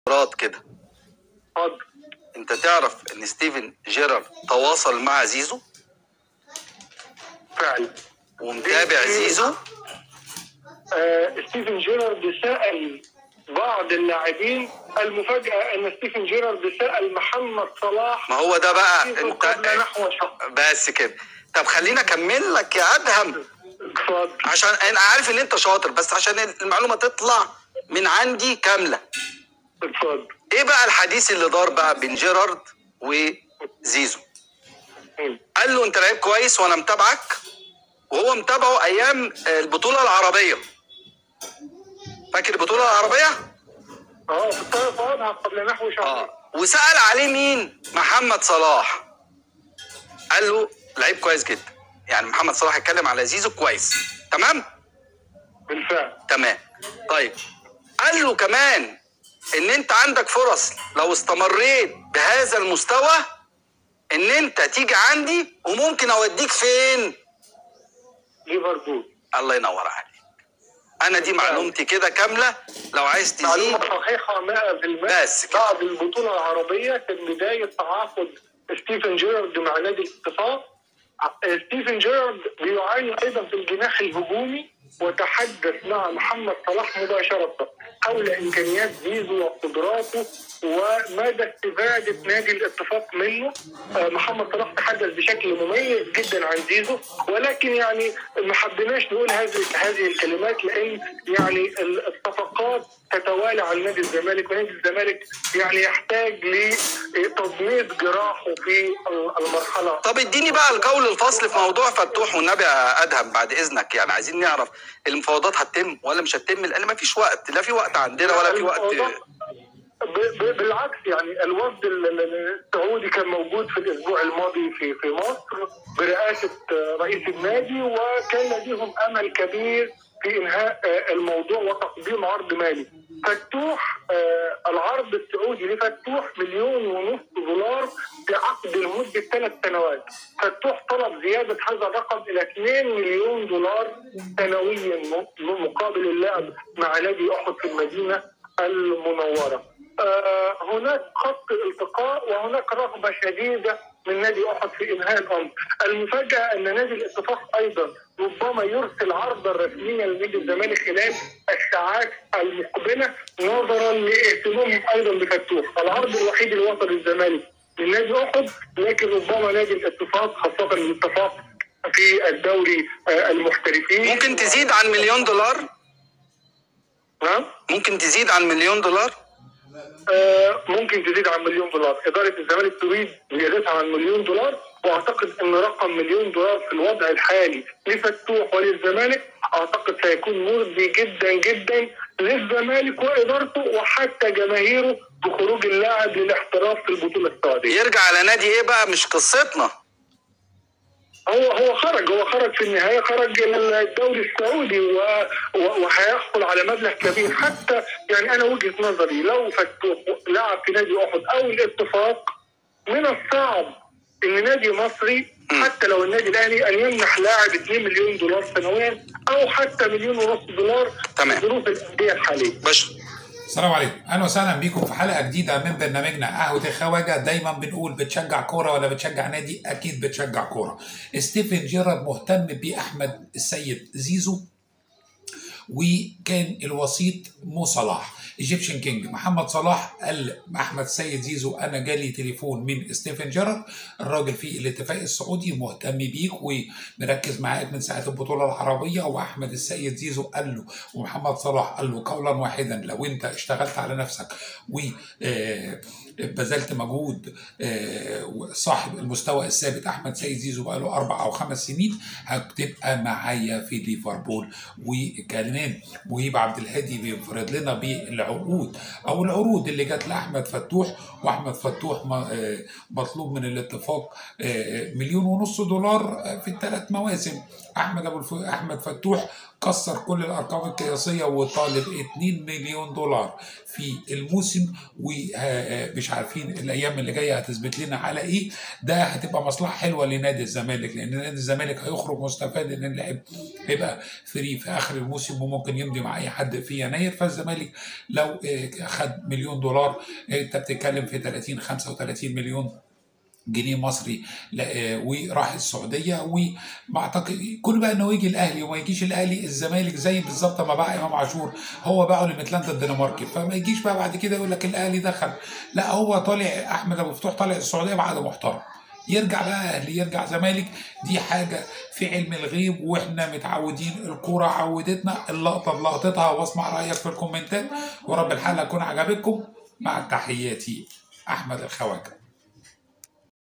كده. اتفضل. انت تعرف ان ستيفن جيرارد تواصل مع زيزو فعلا ومتابع زيزو؟ ستيفن جيرارد سأل بعض اللاعبين. المفاجأة ان ستيفن جيرارد سأل محمد صلاح. ما هو ده بقى انت قبل نحو شهر بس كده. طب خلينا اكمل لك يا ادهم. اتفضل. عشان انا عارف ان انت شاطر، بس عشان المعلومه تطلع من عندي كامله. اتفضل. ايه بقى الحديث اللي دار بقى بين جيرارد وزيزو؟ قال له انت لعيب كويس وانا متابعك، وهو متابعه ايام البطوله العربيه. فاكر البطوله العربيه؟ في الطرف قبل نحو شهر. وسأل عليه مين؟ محمد صلاح. قال له لعيب كويس جدا. يعني محمد صلاح اتكلم على زيزو كويس. تمام؟ بالفعل. تمام. طيب قال له كمان ان انت عندك فرص لو استمريت بهذا المستوى ان انت تيجي عندي، وممكن اوديك فين؟ ليفربول. الله ينور عليك. انا دي معلومتي كده كامله، لو عايز تزيد. معلومه صحيحه 100%. بس كده. بعد البطوله العربيه كان بدايه تعاقد ستيفن جيرارد مع نادي الاتفاق. ستيفن جيرارد بيعاني ايضا في الجناح الهجومي، وتحدث مع محمد صلاح مباشره حول امكانيات زيزو وقدراته ومدى استفاده نادي الاتفاق منه. محمد صلاح تحدث بشكل مميز جدا عن زيزو، ولكن يعني ما حبيناش نقول هذه الكلمات، لان يعني الصفقات تتوالى على نادي الزمالك، ونادي الزمالك يعني يحتاج لتضميد جراحه في المرحله. طب اديني بقى القول الفصل في موضوع فتوح والنبي يا ادهم بعد اذنك. يعني عايزين نعرف المفاوضات هتتم ولا مش هتتم، لان ما فيش وقت، لا في وقت عندنا ولا في وقت. بالعكس، يعني الوفد السعودي كان موجود في الاسبوع الماضي في مصر برئاسه رئيس النادي، وكان لديهم امل كبير في انهاء الموضوع وتقديم عرض مالي. فتوح العرض السعودي لفتوح $1,500,000 في عقد لمده 3 سنوات. فتوح طلب زياده هذا الرقم الى $2,000,000 سنويا مقابل اللعب مع نادي احد في المدينه المنوره. هناك خط التقاء وهناك رغبه شديده من نادي احد في انهاء الامر. المفاجاه ان نادي الاتفاق ايضا ربما يرسل عرضا رسميا لنادي الزمالك خلال الساعات المقبله، نظرا لاهتمامهم ايضا بفتوح. العرض الوحيد اللي وصل للزمالك من نادي احد، لكن ربما نادي الاتفاق، خاصه الاتفاق في الدوري المحترفين. ممكن تزيد عن $1,000,000؟ نعم؟ ممكن تزيد عن $1,000,000؟ ممكن تزيد عن $1,000,000. إدارة الزمالك تريد زيادتها عن $1,000,000، واعتقد ان رقم $1,000,000 في الوضع الحالي لفتوح وللزمالك اعتقد سيكون مرضي جدا جدا للزمالك وادارته وحتى جماهيره بخروج اللاعب للاحتراف في البطوله السعوديه. يرجع على نادي ايه بقى؟ مش قصتنا. هو خرج في النهايه، خرج الى الدوري السعودي وهيحصل على مبلغ كبير. حتى يعني انا وجهه نظري لو فتوح لعب في نادي احد او الاتفاق، من الصعب ان نادي مصري حتى لو النادي الاهلي ان يمنح لاعب $2,000,000 سنويا او حتى $1,500,000 تمام. في ظروف الانديه الحاليه. السلام عليكم، اهلا وسهلا بيكم في حلقه جديده من برنامجنا قهوه الخواجه. دايما بنقول بتشجع كوره ولا بتشجع نادي؟ اكيد بتشجع كوره. ستيفن جيرارد مهتم باحمد السيد زيزو، وكان الوسيط مو صلاح ايجيبشن كينج. محمد صلاح قال احمد السيد زيزو انا جالي تليفون من ستيفن جيرارد، الراجل في الاتفاق السعودي مهتم بيك ومركز معاك من ساعه البطوله العربيه. واحمد السيد زيزو قال له ومحمد صلاح قال له قولا واحدا، لو انت اشتغلت على نفسك وبذلت مجهود صاحب المستوى الثابت احمد سيد زيزو بقى له 4 أو 5 سنين هتبقى معايا في ليفربول. وكمان مهيب عبد الهادي بيفرض لنا بالعقود او العروض اللي جت لاحمد فتوح، واحمد فتوح مطلوب من الاتفاق $1,500,000 في ال3 مواسم. احمد فتوح كسر كل الارقام القياسيه وطالب 2 مليون دولار في الموسم، ومش عارفين الايام اللي جايه هتثبت لنا على ايه. ده هتبقى مصلحه حلوه لنادي الزمالك، لان نادي الزمالك هيخرج مستفاد ان اللاعب هيبقى فري في اخر الموسم وممكن يمضي مع اي حد في يناير. فالزمالك لو خد مليون دولار انت بتتكلم في 30 35 مليون جنيه مصري وراح السعوديه. وما اعتقد كل بقى انه يجي الاهلي وما يجيش الاهلي، الزمالك زي بالظبط ما باع امام عاشور، هو باعه لميتلاند الدنماركي، فما يجيش بقى بعد كده يقول لك الاهلي دخل. لا، هو طالع احمد ابو فتوح طالع السعوديه بعد محترم، يرجع بقى اهلي يرجع زمالك، دي حاجه في علم الغيب واحنا متعودين، الكوره عودتنا، اللقطه بلقطتها. واسمع رايك في الكومنتات، ورب الحلقه تكون عجبتكم. مع تحياتي احمد الخواجه.